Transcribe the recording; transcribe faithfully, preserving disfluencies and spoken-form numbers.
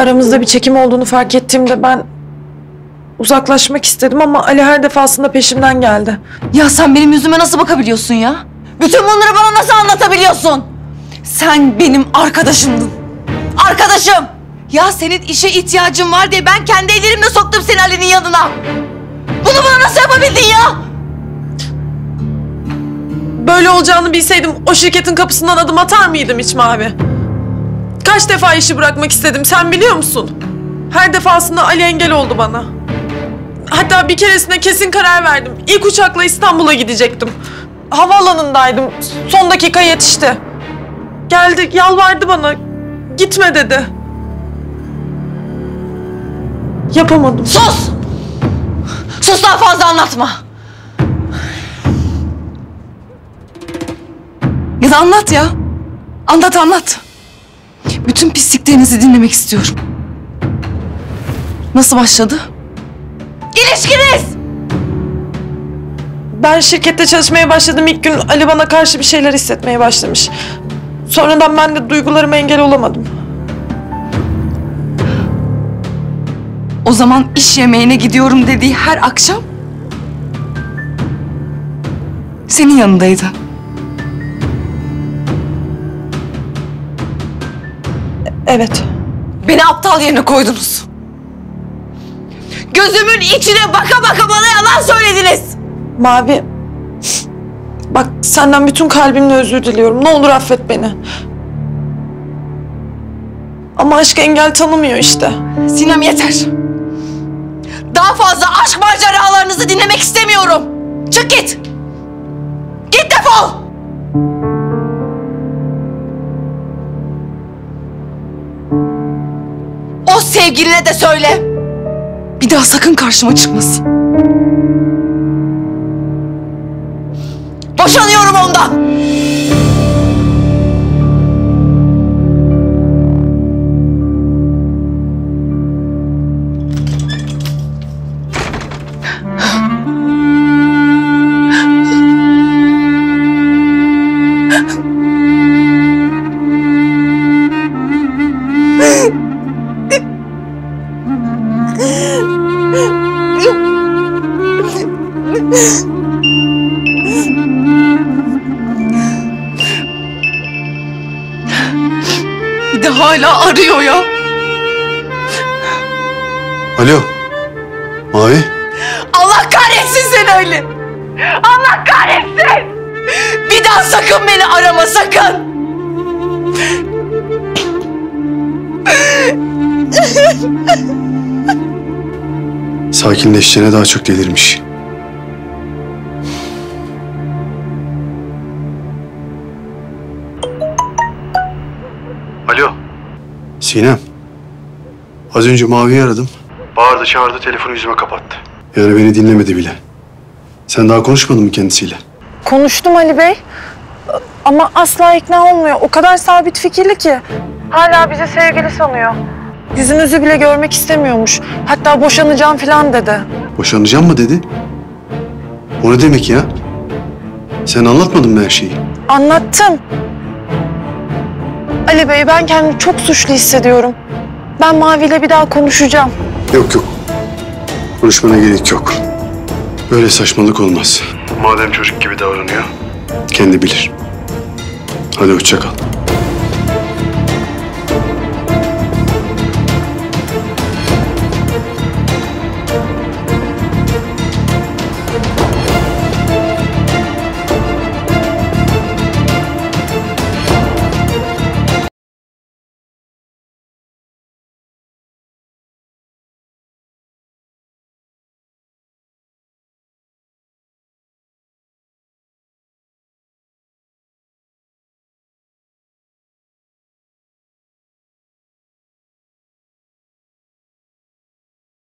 Aramızda bir çekim olduğunu fark ettiğimde ben uzaklaşmak istedim ama Ali her defasında peşimden geldi. Ya sen benim yüzüme nasıl bakabiliyorsun ya? Bütün bunları bana nasıl anlatabiliyorsun? Sen benim arkadaşımdın. Arkadaşım! Ya senin işe ihtiyacın var diye ben kendi ellerimle soktum seni Ali'nin yanına. Bunu bana nasıl yapabildin ya? Böyle olacağını bilseydim o şirketin kapısından adım atar mıydım hiç Mavi? Kaç defa işi bırakmak istedim sen biliyor musun? Her defasında Ali engel oldu bana. Hatta bir keresinde kesin karar verdim. İlk uçakla İstanbul'a gidecektim. Havaalanındaydım. Son dakika yetişti. Geldi, yalvardı bana. Gitme dedi. Yapamadım. Sus! Sus, daha fazla anlatma. Ya da anlat ya. Anlat anlat. Bütün pisliklerinizi dinlemek istiyorum. Nasıl başladı? İlişkiniz! Ben şirkette çalışmaya başladığım ilk gün Ali bana karşı bir şeyler hissetmeye başlamış. Sonradan ben de duygularıma engel olamadım. O zaman iş yemeğine gidiyorum dediği her akşam senin yanındaydı. Evet. Beni aptal yerine koydunuz. Gözümün içine baka baka bana yalan söylediniz. Mavi, bak senden bütün kalbimle özür diliyorum. Ne olur affet beni. Ama aşk engel tanımıyor işte. Sinem yeter. Daha fazla aşk maceralarınızı dinlemek istemiyorum. Çık git. Git defol. O sevgiline de söyle. Bir daha sakın karşıma çıkmasın. Boşanıyorum ondan. Bir de hala arıyor ya. Alo. Mavi. Allah kahretsin seni öyle. Allah kahretsin. Bir daha sakın beni arama, sakın. Sakinleşeceğine daha çok delirmiş. Alo. Sinem. Az önce Mavi'yi aradım. Bağırdı çağırdı, telefonu yüzüme kapattı. Yani beni dinlemedi bile. Sen daha konuşmadın mı kendisiyle? Konuştum Ali Bey. Ama asla ikna olmuyor. O kadar sabit fikirli ki. Hala bizi sevgili sanıyor. Yüzünüzü bile görmek istemiyormuş. Hatta boşanacağım falan dedi. Boşanacağım mı dedi? O ne demek ya? Sen anlatmadın mı her şeyi? Anlattım. Ali Bey, ben kendimi çok suçlu hissediyorum. Ben Mavi ile bir daha konuşacağım. Yok yok. Konuşmana gerek yok. Böyle saçmalık olmaz. Madem çocuk gibi davranıyor, kendi bilir. Hadi hoşça kal.